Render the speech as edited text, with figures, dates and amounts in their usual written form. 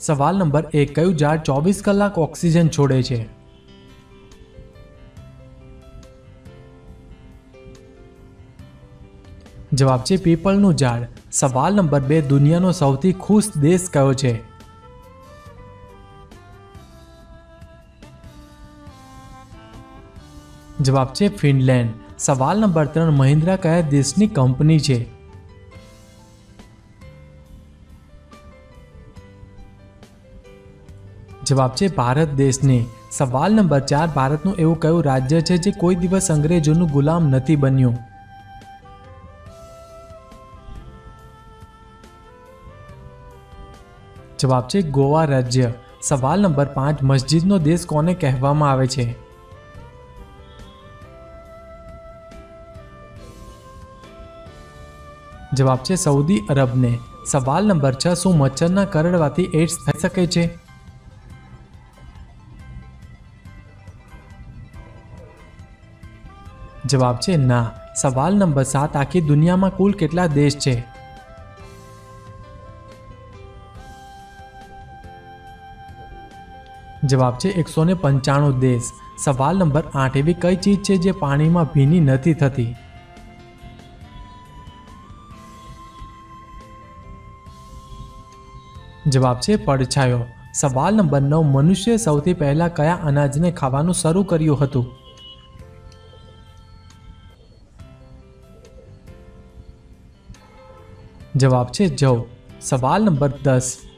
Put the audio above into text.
सवाल नंबर 1 કયું ઝાડ 24 કલાક ઓક્સિજન છોડે છે? જવાબ છે પીપળનું ઝાડ। સવાલ નંબર 2 દુનિયાનો સૌથી ખુશ દેશ કયો છે? જવાબ છે ફિનલેન્ડ। સવાલ નંબર 3 મહિન્દ્રા કયા દેશની કંપની છે? જવાબ છે ભારત દેશની। સવાલ નંબર 4 ભારતનું એવું કયું રાજ્ય છે જે કોઈ દિવસ અંગ્રેજોનું ગુલામ નથી બન્યું? જવાબ છે ગોવા રાજ્ય। સવાલ નંબર 5 મસ્જિદનો દેશ કોને કહેવામાં આવે છે? જવાબ છે સઉદી અરબને। સવાલ નંબર 6 શું મચ્છરના કરડવાથી એડ્સ થઈ શકે છે? જવાબ છે ના। સવાલ નંબર 7 આખી દુનિયામાં કુલ કેટલા દેશ છે? જવાબ છે 195 દેશ। સવાલ નંબર 8 એવી કઈ ચીજ છે જે પાણીમાં ભીની નથી થતી? જવાબ છે પડછાયો। સવાલ નંબર 9 મનુષ્ય સૌથી પહેલા કયા અનાજને ખાવાનું શરૂ કર્યું હતું? જવાબ છે જવ। સવાલ નંબર 10